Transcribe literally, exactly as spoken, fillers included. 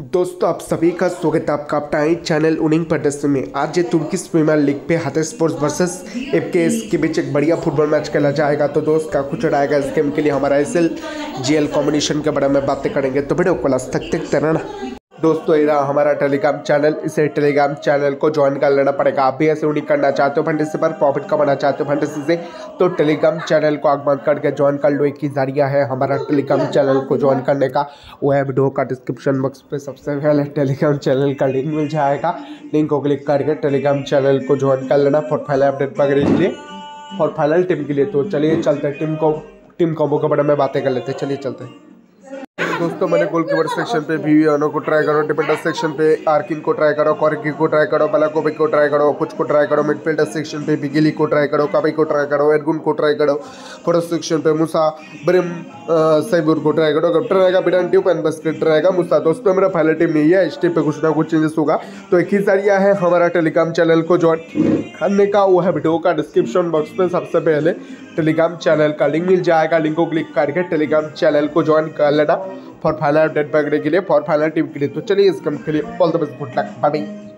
दोस्तों आप सभी का स्वागत है आपका अपना चैनल उनिंग प्रदर्शन में। आज ये तुर्किश प्रीमियर लीग पे हाथरस स्पोर्ट्स वर्सेस एफकेएस के बीच एक बढ़िया फुटबॉल मैच खेला जाएगा। तो दोस्त क्या कुछ रहेगा इस गेम के लिए हमारा एसएल जीएल कॉम्बिनेशन के बारे में बातें करेंगे, तो वीडियो को लास्ट तक देखते रहना। दोस्तों ये रहा हमारा टेलीग्राम चैनल, इसे टेलीग्राम चैनल को ज्वाइन कर लेना पड़ेगा। आप भी ऐसे उन्हीं करना चाहते हो फंटेसी पर प्रॉफिट कमाना चाहते हो फंटेसी से, तो टेलीग्राम चैनल को आगमन करके ज्वाइन कर लो। एक ही जरिया है हमारा टेलीग्राम चैनल को ज्वाइन करने का, वो है वीडियो का डिस्क्रिप्शन बॉक्स पे सबसे पहले टेलीग्राम चैनल का लिंक मिल जाएगा। लिंक को क्लिक करके टेलीग्राम चैनल को ज्वाइन कर लेना फॉर फाइनल अपडेट वगैरह के लिए, फॉर फाइनल टीम के लिए। तो चलिए चलते हैं टीम को टीम कॉम्बो के बारे में बातें कर लेते हैं। चलिए चलते हैं दोस्तों। मैंने गोलकीपर सेक्शन पे वीवियानो को ट्राई करो, डिफेंडर सेक्शन पे आर्किन को ट्राई करो, कॉर्की को ट्राई करो, बलाकोविक को ट्राई करो, कुछ को ट्राई करो, मिडफील्डर सेक्शन पे बिगिली को ट्राई करो, काबी को ट्राई करो, एडगुन को ट्राई करो, फॉरवर्ड सेक्शन पे मूसा ब्रिम सैबुर को ट्राई करो, कैप्टन रहेगा बिडन ट्यूब एंड बस्केट रहेगा मूसा। दोस्तों मेरा फाइनल टीम नहीं है, इस टीम पे कुछ ना कुछ चेंजेस होगा। तो एक ही जरिया है हमारा टेलीग्राम चैनल को ज्वाइन करने का, वो है वीडियो का डिस्क्रिप्शन बॉक्स में सबसे पहले टेलीग्राम चैनल का लिंक मिल जाएगा। लिंक को क्लिक करके टेलीग्राम चैनल को ज्वाइन कर लेना फॉर फाइनल अपडेट वगैरह के लिए, फॉर फाइनल टीम के लिए। तो चलिए इस गेम के लिए all the best, good luck, bye bye.